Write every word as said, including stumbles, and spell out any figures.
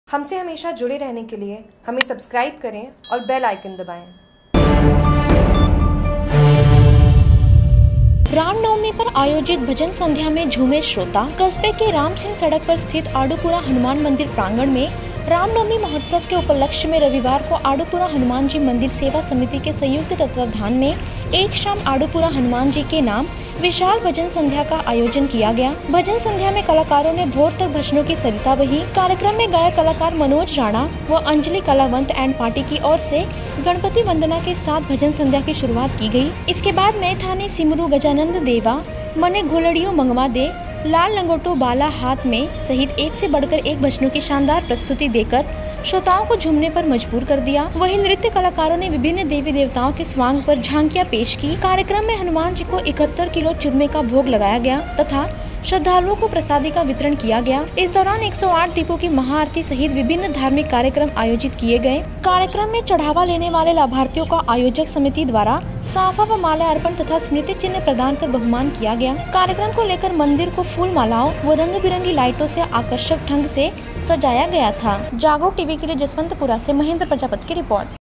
हमसे हमेशा जुड़े रहने के लिए हमें सब्सक्राइब करें और बेल आइकन दबाएं। रामनवमी पर आयोजित भजन संध्या में झूमे श्रोता। कस्बे के राम सिंह सड़क पर स्थित आडूपुरा हनुमान मंदिर प्रांगण में रामनवमी महोत्सव के उपलक्ष्य में रविवार को आडूपुरा हनुमान जी मंदिर सेवा समिति के संयुक्त तत्वावधान में एक शाम आडूपुरा हनुमान जी के नाम विशाल भजन संध्या का आयोजन किया गया। भजन संध्या में कलाकारों ने भोर तक भजनों की सरिता बही। कार्यक्रम में गायक कलाकार मनोज राणा व अंजलि कलावंत एंड पार्टी की ओर से गणपति वंदना के साथ भजन संध्या की शुरुआत की गई। इसके बाद मैथानी सिमरू गजानंद देवा मने घोलड़ियों मंगवा दे लाल लंगोटो बाला हाथ में सहित एक से बढ़कर एक भजनों की शानदार प्रस्तुति देकर श्रोताओं को झूमने पर मजबूर कर दिया। वहीं नृत्य कलाकारों ने विभिन्न देवी देवताओं के स्वांग पर झांकियां पेश की। कार्यक्रम में हनुमान जी को इकहत्तर किलो चूरमे का भोग लगाया गया तथा श्रद्धालुओं को प्रसादी का वितरण किया गया। इस दौरान एक सौ आठ दीपों की महाआरती सहित विभिन्न धार्मिक कार्यक्रम आयोजित किए गए। कार्यक्रम में चढ़ावा लेने वाले लाभार्थियों का आयोजक समिति द्वारा साफा व माला अर्पण तथा स्मृति चिन्ह प्रदान कर बहुमान किया गया। कार्यक्रम को लेकर मंदिर को फूल मालाओं व रंग बिरंगी लाइटों से आकर्षक ढंग से सजाया गया था। जागरूक टीवी के लिए जसवंतपुरा से महेंद्र प्रजापति की रिपोर्ट।